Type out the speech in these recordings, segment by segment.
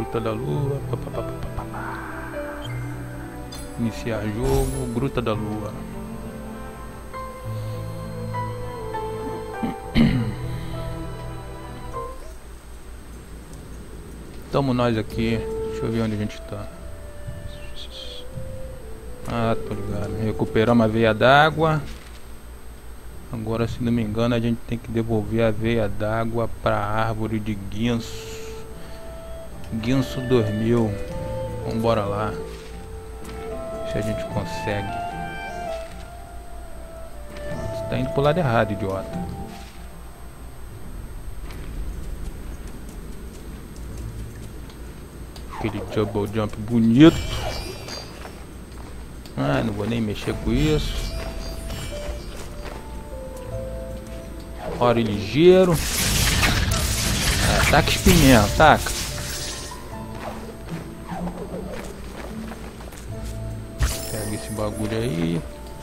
Gruta da Lua. Iniciar jogo, Gruta da Lua. Tamo nós aqui. Deixa eu ver onde a gente tá. Ah, tô ligado. Recuperamos a veia d'água. Agora, se não me engano, a gente tem que devolver a veia d'água pra árvore de guinso. Guinso dormiu. Vambora lá. Se a gente consegue. Você tá indo pro lado errado, idiota. Aquele double jump bonito. Ah, não vou nem mexer com isso. Ora ligeiro. Taca espinhento, taca. Pega esse bagulho aí.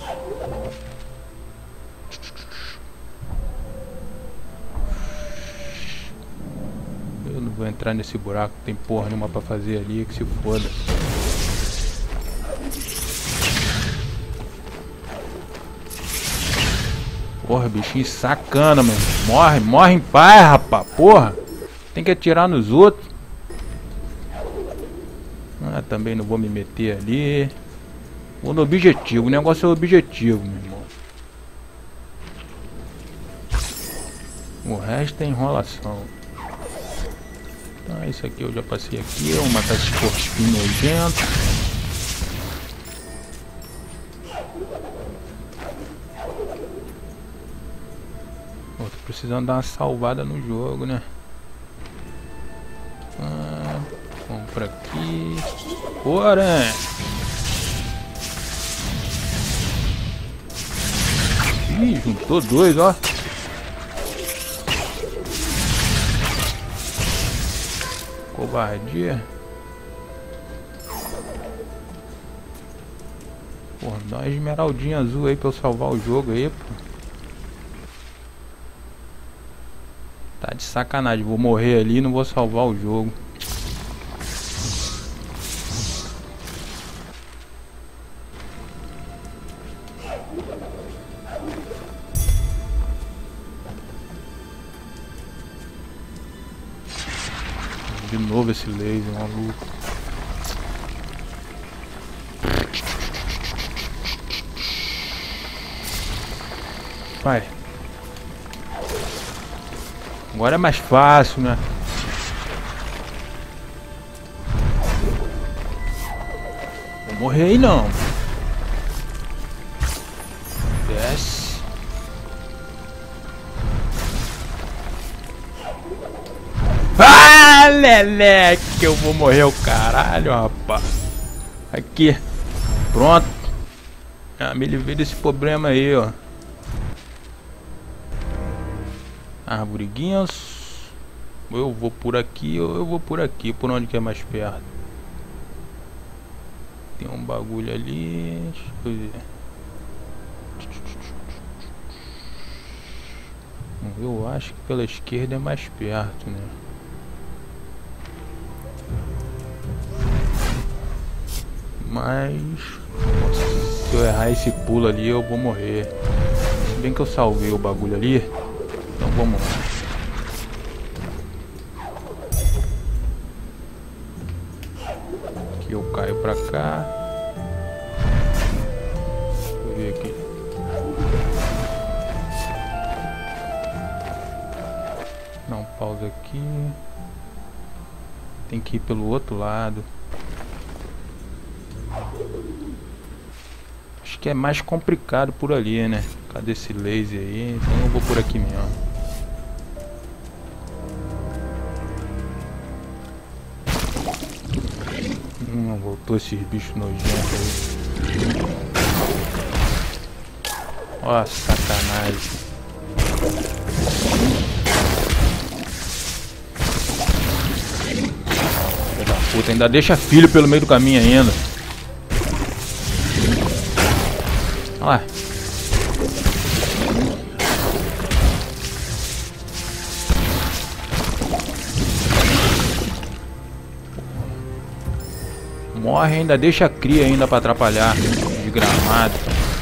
Eu não vou entrar nesse buraco, não tem porra nenhuma pra fazer ali, que se foda. Porra, bichinho sacana, mano. Morre em paz, rapaz. Porra. Tem que atirar nos outros. Ah, também não vou me meter ali. Vou no objetivo. O negócio é o objetivo, meu irmão. O resto é enrolação. Então, isso aqui eu já passei aqui. Eu vou matar esse porquinho nojento. Tô precisando dar uma salvada no jogo, né? Vamos por aqui. Bora! Ih, juntou dois, ó. Covardia. Pô, dá uma esmeraldinha azul aí pra eu salvar o jogo aí, pô. Tá de sacanagem, vou morrer ali e não vou salvar o jogo. De novo esse laser, maluco. Vai. Agora é mais fácil, né? Vou morrer aí não. Desce. Ah, leleque, eu vou morrer o caralho, rapaz. Aqui. Pronto. Me livrei desse problema aí, ó. Árvore guinso. Ou eu vou por aqui ou eu vou por aqui. Por onde que é mais perto? Tem um bagulho ali. Deixa eu ver. Eu acho que pela esquerda é mais perto, né? Mas se eu errar esse pulo ali eu vou morrer. Se bem que eu salvei o bagulho ali. Então vamos lá. Aqui eu caio pra cá. Deixa eu ver aqui. Dá um pausa aqui. Tem que ir pelo outro lado. Acho que é mais complicado por ali, né? Cadê esse laser aí? Então eu vou por aqui mesmo. Voltou esses bichos nojentos aí. Ó, sacanagem. Filho da puta, ainda deixa filho pelo meio do caminho ainda. Olha lá. morre, ainda deixa a cria ainda pra atrapalhar. Desgramado.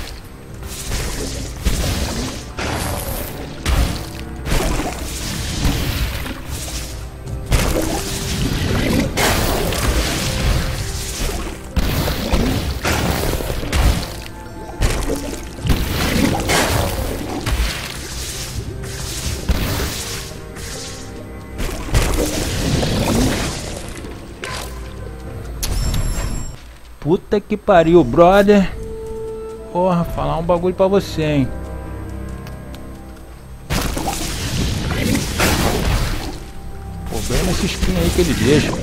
Puta que pariu, brother. Porra, falar um bagulho pra você, hein. Problema esse espinho aí que ele deixa.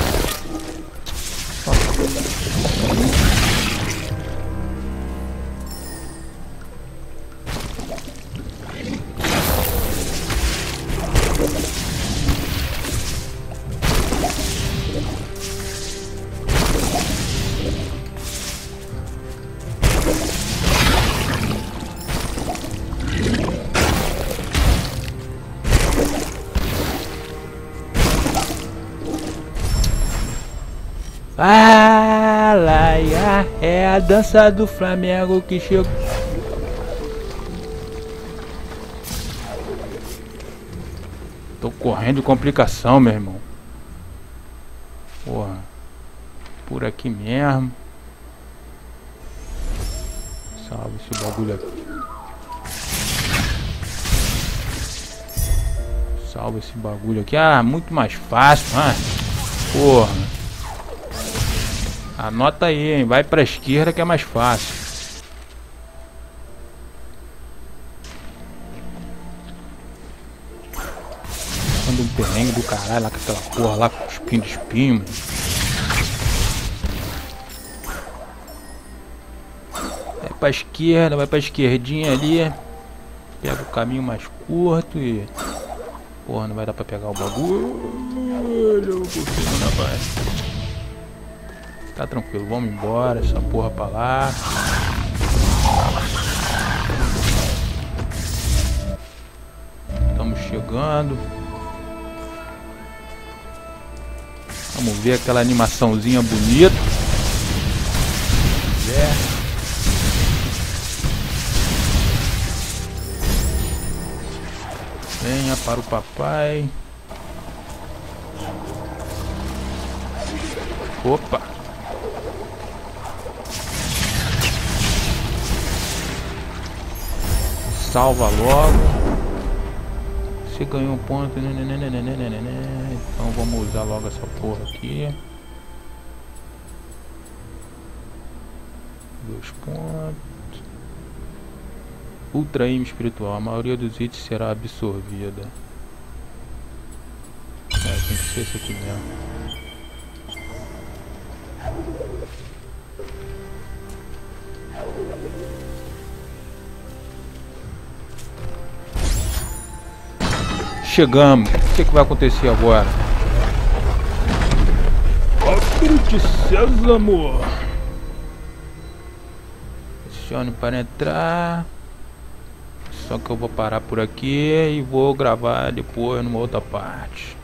Ah, laia, é a dança do Flamengo que chegou. Tô correndo de complicação, meu irmão. Porra, por aqui mesmo. Salve esse bagulho aqui. Salve esse bagulho aqui. Ah, muito mais fácil, ah. Porra. Anota aí, hein? Vai pra esquerda que é mais fácil. Quando um perrengue do caralho lá com aquela porra lá com espinho de espinho, mano. Vai pra esquerdinha ali. Pega o caminho mais curto e... Porra, não vai dar pra pegar o bagulho. Eu vou conseguir, rapaz. Tá tranquilo, vamos embora, essa porra pra lá. Estamos chegando. Vamos ver aquela animaçãozinha bonita. Venha para o papai. Opa! Salva logo. Você ganhou um ponto. Então vamos usar logo essa porra aqui. 2 pontos. Ultra Aim espiritual. A maioria dos itens será absorvida. Tem que ser esse aqui mesmo. Chegamos. O que vai acontecer agora? Abre de sésamo. Pressione para entrar. Só que eu vou parar por aqui e vou gravar depois numa outra parte.